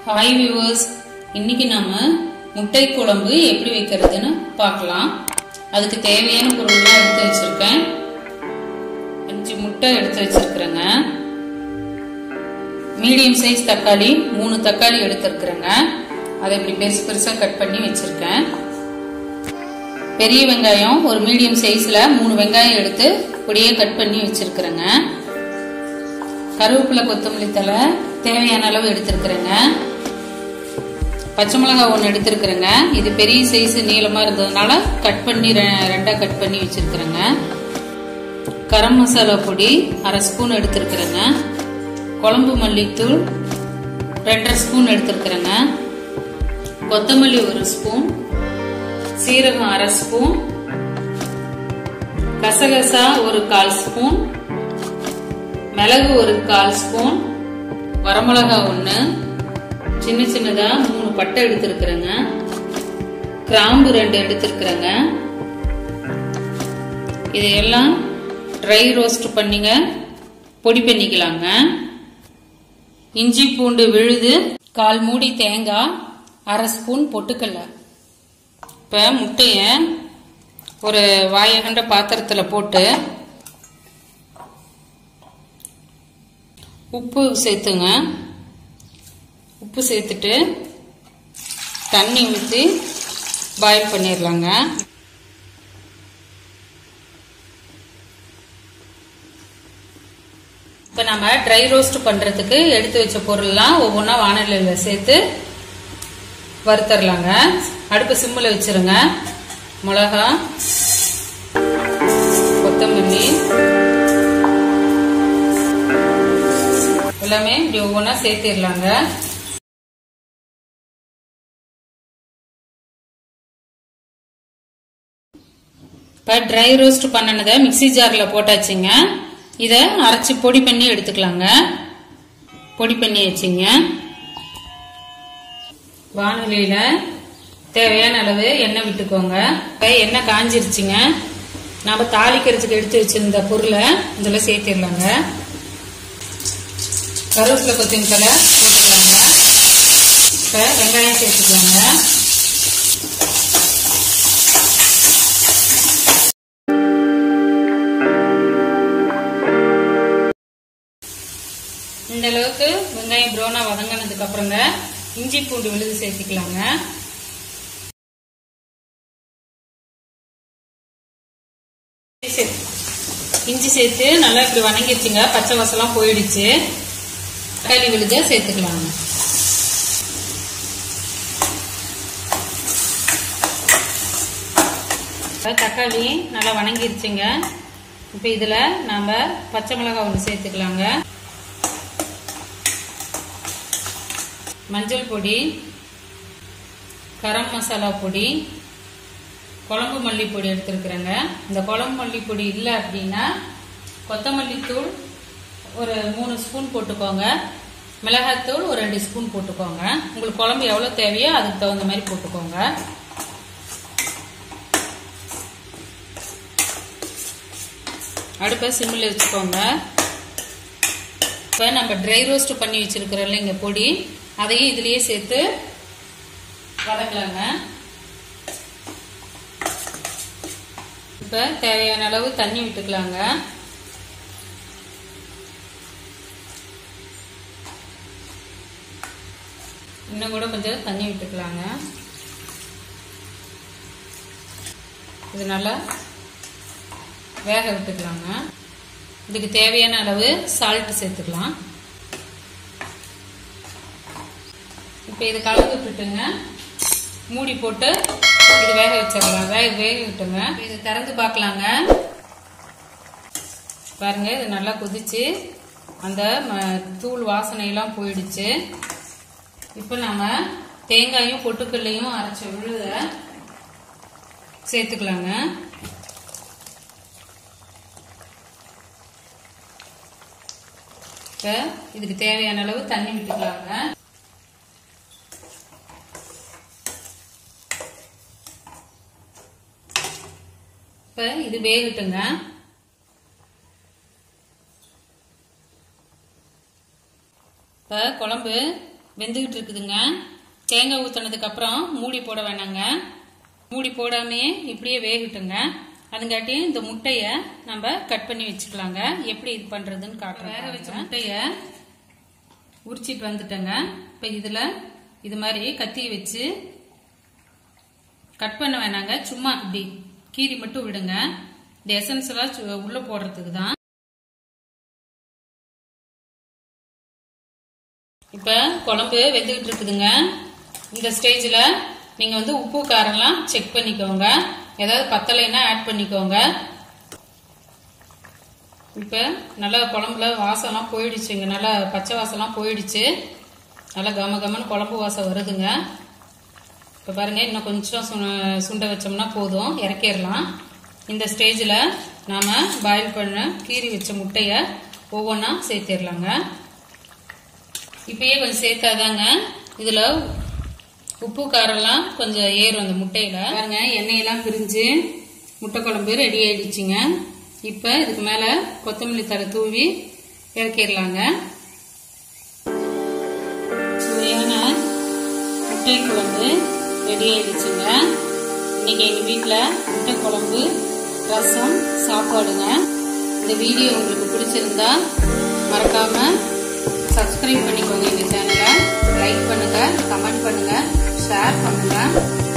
Hi viewers, இன்னைக்கு நாம முட்டை குழம்பு எப்படி வைக்கிறதுன்னு பார்க்கலாம். அதுக்கு தேவையான பொருள்லாம் எடுத்து வச்சிருக்கேன். 5 முட்டை எடுத்து வச்சிருக்கிறேங்க. மீடியம் சைஸ் தக்காளி 3 தக்காளி எடுத்துருக்கிறேங்க. அதை இப்படி பெருசு பெருசா கட் பண்ணி வச்சிருக்கேன். பெரிய வெங்காயம் ஒரு மீடியம் சைஸ்ல 3 வெங்காயம் எடுத்து பொடியே கட் பண்ணி வச்சிருக்கிறேங்க. கருவேப்பிலை, கொத்தமல்லி தழை தேவையான அளவு எடுத்திருக்கிறேங்க. பச்சை மிளகாய் 1 எடுத்திருக்கிறேங்க. இது பெரிய சைஸ் நீளமா இருந்ததுனால கட் பண்ணி ரெண்டா கட் பண்ணி வச்சிருக்கிறேங்க. கரம் மசாலா பொடி 1/2 ஸ்பூன் எடுத்திருக்கிறேங்க. குழம்பு மல்லித்தூள் 2.5 ஸ்பூன் எடுத்திருக்கிறேங்க. கொத்தமல்லி 1 ஸ்பூன், சீரகம் 1/2 ஸ்பூன், கசகசா ஒரு 1/4 ஸ்பூன், மிளகு ஒரு 1/4 ஸ்பூன், வரமிளகா 1, சின்ன சின்னதா 3 பட்டை எடுத்திருக்கிறேங்க. கிராம்பு 2 எடுத்திருக்கிறேங்க. இதையெல்லாம் ட்ரை ரோஸ்ட் பண்ணிங்க பொடி பண்ணிக்கலாங்க. இஞ்சி பூண்டு விழுது 1/4 மூடி தேங்காய், 1/2 ஸ்பூன் பொட்டுக்கடலை. இப்ப முட்டைய ஒரு வாயகண்ட பாத்திரத்துல போட்டு உப்பு சேர்த்துங்க. உப்பு சேர்த்துட்டு தண்ணி ஊற்றி பாயில் பண்ணிடலாங்க. இப்போ நம்ம ட்ரை ரோஸ்ட் பண்றதுக்கு எடுத்து வச்ச பொருள்லாம் ஒவ்வொன்றா வானலில சேர்த்து வறுத்தரலாங்க. அடுப்பு சிம்மில் வச்சிருங்க. மிளகா, கொத்தமல்லி எல்லாமே இப்படி ஒவ்வொன்றா சேர்த்திடலாங்க. இப்போ ட்ரை ரோஸ்ட் பண்ணனதை மிக்சி ஜாரில் போட்டாச்சுங்க. இதை அரைச்சி பொடி பண்ணி எடுத்துக்கலாங்க. பொடி பண்ணி வச்சுங்க. வானொலியில தேவையான அளவு எண்ணெய் விட்டுக்கோங்க. எண்ணெய் காஞ்சிருச்சுங்க. நம்ம தாளிக்கிறதுக்கு எடுத்து வச்சிருந்த பொருளை இதில் சேர்த்திடலாங்க. கருவேப்பிலை, கொத்தமல்லி தழை போட்டுக்கலாங்க. இப்போ வெங்காயம் சேர்த்துக்கலாங்க. இந்த அளவுக்கு வெங்காயம் ப்ரௌனா வதங்கினதுக்கு அப்புறங்க இஞ்சி பூண்டு விழுது சேர்த்துக்கலாங்க. இஞ்சி சேர்த்து நல்லா இப்படி வதங்கிடுச்சுங்க. பச்சை வாசலாம் போயிடுச்சு. தக்காளி விழுத சேர்த்துக்கலாங்க. தக்காளி நல்லா வதங்கிடுச்சுங்க. இப்ப இதுல நாம பச்சை மிளகாய் 1 சேர்த்துக்கலாங்க. மஞ்சள் பொடி, கரம் மசாலா பொடி, குழம்பு மல்லி பொடி எடுத்துருக்குறேங்க. இந்த குழம்பு மல்லி பொடி இல்லை அப்படின்னா கொத்தமல்லி தூள் ஒரு 3 ஸ்பூன் போட்டுக்கோங்க. மிளகாத்தூள் ஒரு 2 ஸ்பூன் போட்டுக்கோங்க. உங்களுக்கு குழம்பு எவ்வளோ தேவையோ அதுக்கு தகுந்த மாதிரி போட்டுக்கோங்க. அடுப்பை சிம்மில் வச்சுக்கோங்க. இப்போ நம்ம ட்ரை ரோஸ்ட் பண்ணி வச்சிருக்கிறோம் இல்லைங்க பொடி, அதையும் இதுலயே சேர்த்து வதக்கலாங்க. இப்ப தேவையான அளவு தண்ணி விட்டுக்கலாங்க. இன்னும் கூட கொஞ்சம் தண்ணி விட்டுக்கலாங்க. இது நல்லா வேக விட்டுக்கலாங்க. இதுக்கு தேவையான அளவு சால்ட் சேர்த்துக்கலாம். இப்போ இது கலந்து விட்டுட்டுங்க. மூடி போட்டு இது வேக வச்சிடலாம். வேக விட்டுங்க. இது திறந்து பார்க்கலாங்க. பாருங்க, இது நல்லா கொதிச்சு அந்த தூள் வாசனையெல்லாம் போயிடுச்சு. இப்போ நாம தேங்காயும் பொட்டுக்கல்லையும் அரைச்ச விழுத சேர்த்துக்கலாங்க. இப்போ இதுக்கு தேவையான அளவு தண்ணி விட்டுக்கலாங்க. இப்ப இது வேகட்டுங்க. இப்ப குழம்பு வெந்துகிட்டு இருக்குதுங்க. தேங்காய் ஊற்றினதுக்கு அப்புறம் மூடி போட வேணாங்க. மூடி போடாமே இப்படியே வேகட்டுங்க. அதுங்காட்டி இந்த முட்டைய நம்ம கட் பண்ணி வச்சுக்கலாங்க. எப்படி இது பண்றதுன்னு காட்டுறேன். வேக வச்ச முட்டைய உரிச்சிட்டு வந்துட்டேங்க. இப்ப இதுல இது மாதிரி கத்தி வச்சு கட் பண்ண வேணாங்க. சும்மா இப்படி கீறி மட்டும் விடுங்க. இந்த எசன்ஸ் எல்லாம் உள்ள போடுறதுக்கு தான். இப்ப குழம்பு வெந்துகிட்டு இருக்குதுங்க. இந்த ஸ்டேஜ்ல நீங்க உப்பு காரம்லாம் செக் பண்ணிக்கோங்க. ஏதாவது பத்தலைன்னா ஆட் பண்ணிக்கோங்க. இப்ப நல்லா குழம்புல வாசம்லாம் போயிடுச்சுங்க. நல்லா பச்சை வாசம்லாம் போயிடுச்சு. நல்லா கம கமன்னு குழம்பு வாசம் வருதுங்க. இப்ப பாருங்க, இன்னும் கொஞ்சம் சுண்ட வச்சோம்னா போதும், இறக்கிடலாம். இந்த ஸ்டேஜ்ல நாம பாயில் பண்ண கீறி வச்ச முட்டைய ஒவ்வொன்றா சேர்த்திடலாங்க. இப்பயே கொஞ்சம் சேர்த்தாதாங்க இதுல உப்பு காரெல்லாம் கொஞ்சம் ஏறும் அந்த முட்டையில. பாருங்க, எண்ணெயெல்லாம் பிரிஞ்சு முட்டை குழம்பு ரெடி ஆயிடுச்சுங்க. இப்ப இதுக்கு மேல கொத்தமல்லி தழை தூவி இறக்கிடலாங்க. சுவையான முட்டை குழம்பு ரெடி ஆயிடுச்சுங்க. இன்னைக்கு எங்க வீட்டுல முட்டை குழம்பு, ரசம், சாப்பாடுங்க. இந்த வீடியோ உங்களுக்கு பிடிச்சிருந்தா மறக்காம சப்ஸ்கிரைப் பண்ணிக்கோங்க. எங்க சேனலை லைக் பண்ணுங்க, கமெண்ட் பண்ணுங்க, ஷேர் பண்ணுங்க.